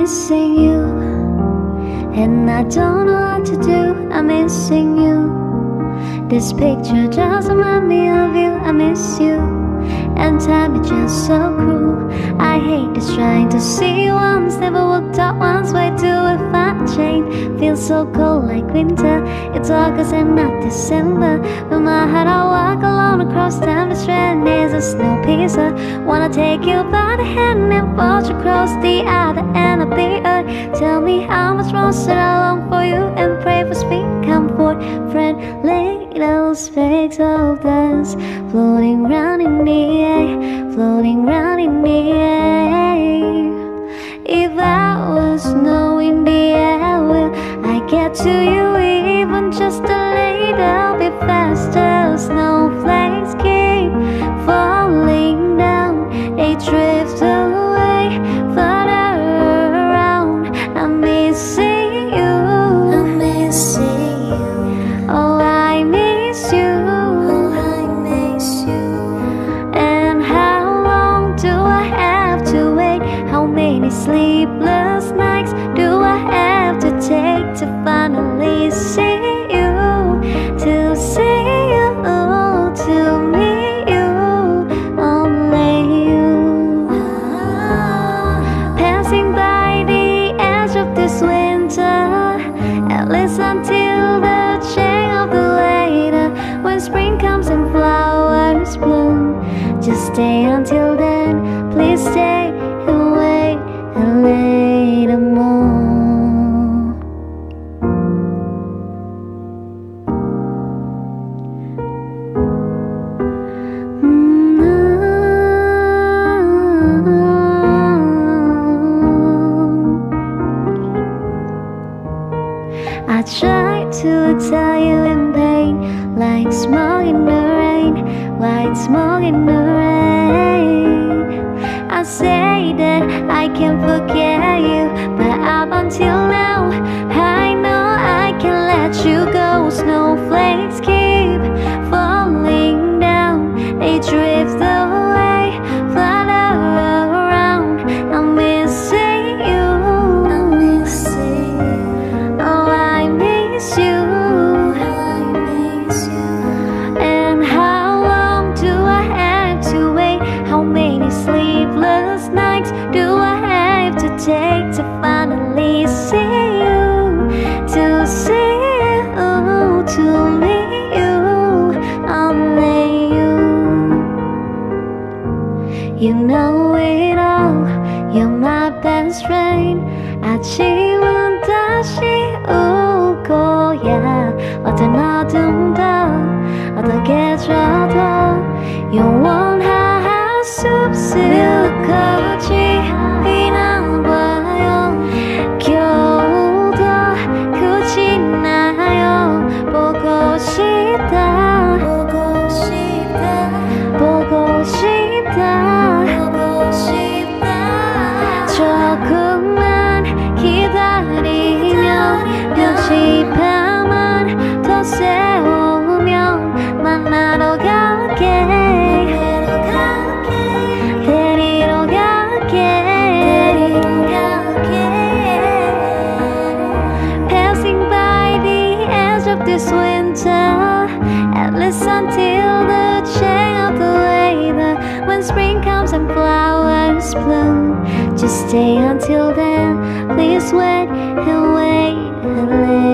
missing you, and I don't know what to do. I'm missing you. This picture just reminds me of you. I miss you, and time is just so cruel. I hate this trying to see you once, never walked out once. Why do I find a chain? Feels so cold like winter. It's August and not December. With my heart I walk alone across time. The strand is a snow pizza. Wanna take you by the hand and watch you cross the other end of the earth. Tell me how much more should I long for you, and pray for sweet comfort. Friendly little specks of dust floating round in the air, floating round in the air. If I was snow in the air, will I get to you even just a little bit faster? Snowflakes keep falling down, they drift away further around. I'm missing you, I'm missing you. Oh, I miss you, oh, I miss you. And how long do I have to wait? How many sleepless nights do I have to take to finally see you? To see you, to meet you, only you. Passing by the edge of this winter, at least until the change of the later. When spring comes and flowers bloom, just stay until then. Please stay and wait and later more. I tried to tell you in pain, like smoke in the rain, white smoke in the rain. I say that I can forget you, but up until now I know I can let you go. Snowflakes keep falling down, they drift away further around. I'm missing you, I'm missing you. Oh, I miss you, I miss you. And how long do I have to wait? How many sleepless nights do I have to take to finally see you? To see you, to meet you, only you. You know it all, you're my best friend. 아침은 다시 올 거야. 어떤 어둠도 어떻게 줘도 영원할 수 없을 거지. 비나봐요, 겨울도 굳이 나요. 보고 싶다, 보고 싶다, 보고 싶다, 보고 싶다. 조금만 기다리면 편집함만 더 세우면 만나러 갈게, 데리러 갈게, Passing by the edge of this winter, at least until the change of the weather. When spring comes and flowers bloom, just stay until then. Please wait and wait and wait.